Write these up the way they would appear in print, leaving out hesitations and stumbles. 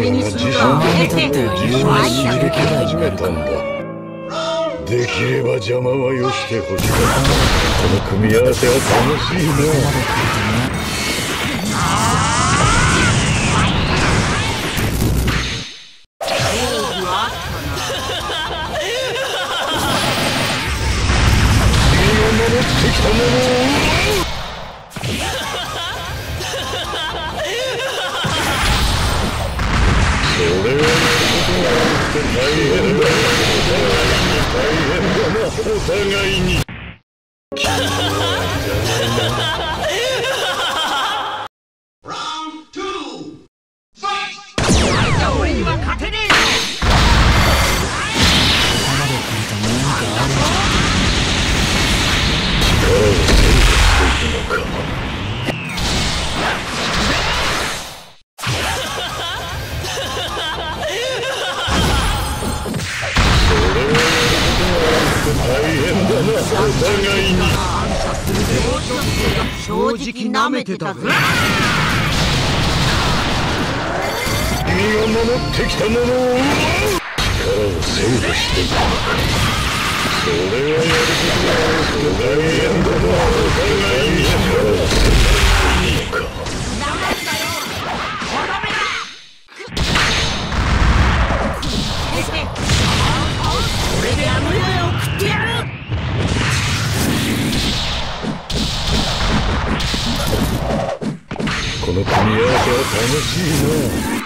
にするか。 にとっては有名になる気が始めたんだ。 できれば邪魔はよしてほしかった。この組み合わせは楽しいな。できたものそれは大変だ。大変だな、お互いに。 俺には勝てねえよ。 ここまで来ると何かあるんじゃ。 正直なめてたぜ。 君が守ってきたものを力をセーブしていくのか。それはやることが大変だな。お互いに力をセーブしていくのか。 これであの世へ送ってやる。 この組み合わせは楽しいな。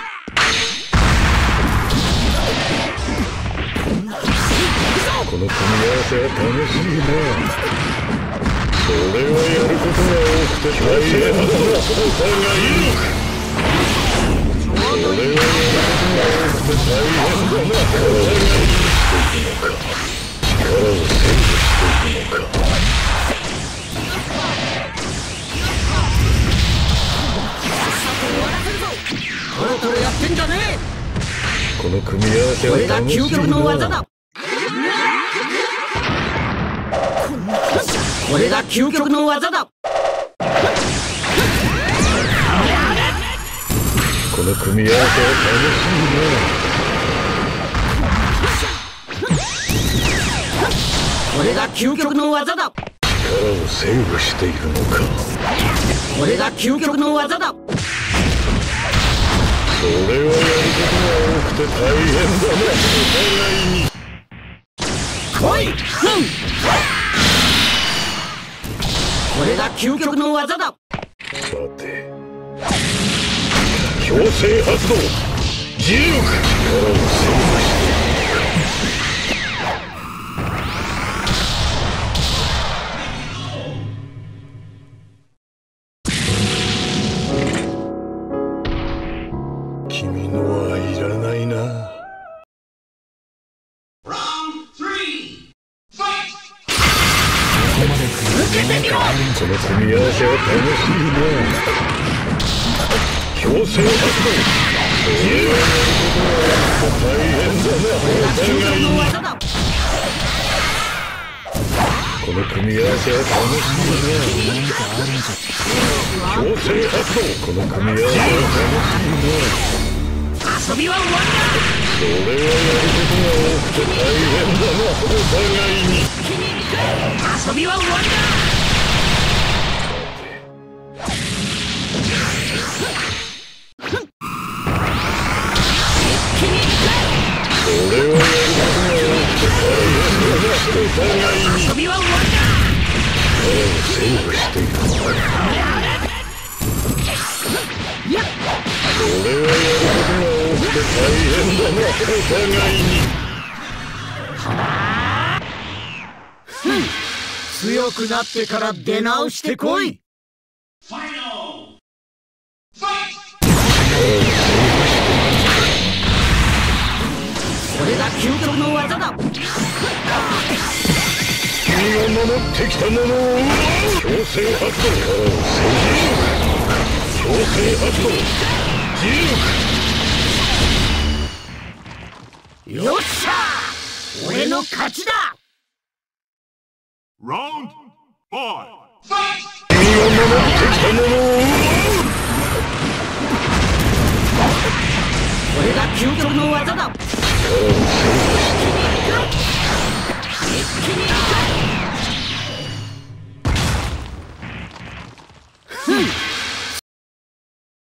この組み合わせは楽しいな。それはやることが多くて大変だな。お互いに。それはやることが多くて大変だな。お互いにしていくのか。力をセーブしていくのか。 トロトロやってんじゃねえ。 この組み合わせはこれが楽しいな。 究極の技だ。これが究極の技だ。 この組み合わせは楽しいな。 これが究極の技だ。 力をセーブしているのか。 これが究極の技だ。 それはやることが多くて大変だな。お互いに。 来い。これが究極の技だ。 さて、強制発動。自由力。力をセーブしている。君のはいらないな。 ここまで来ると何かあるんじゃ。 この組み合わせは楽しいな。強制発動。自由力。大変だな。お互いに。この組み合わせは楽しいな。 何かあるんじゃ。 強制発動。この組み合わせは楽しいな。 遊びは終わりだ。 それはやることが多くて大変だな。お互いに。 遊びは終わりだ。 それはやることが多くて大変だな。お互いに。 遊びは終わりだ。 力をセーブしているのか。それはやることが多くて大変だな。お互いに。 強くなってから出直してこい。これが究極の技だ。 君が守ってきたものを強制発動。強制発動。自由力。 よっしゃー、俺の勝ちだ。 Round 5. 君が守ってきたものをこれが究極の技だ。 力を